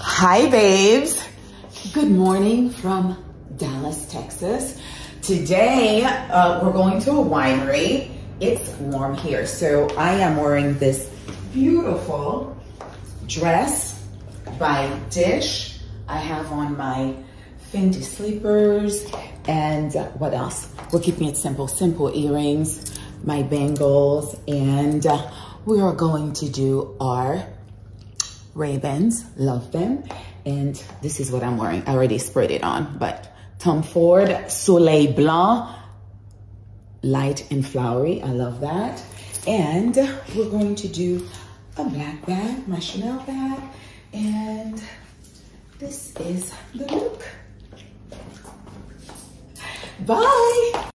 Hi babes, good morning from Dallas, Texas. Today we're going to a winery. It's warm here, so I am wearing this beautiful dress by Dish. I have on my Fendi sleepers and what else? We're keeping it simple, simple earrings, my bangles, and we are going to do our Ray-Bans, love them. And this is what I'm wearing. I already sprayed it on, but Tom Ford Soleil Blanc, light and flowery. I love that. And we're going to do a black bag, my Chanel bag. And this is the look. Bye.